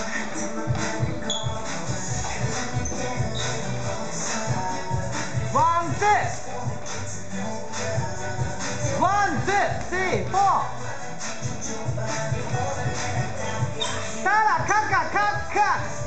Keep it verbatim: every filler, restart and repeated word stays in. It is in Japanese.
ワンツーワンツースリーフォーたらカカカカ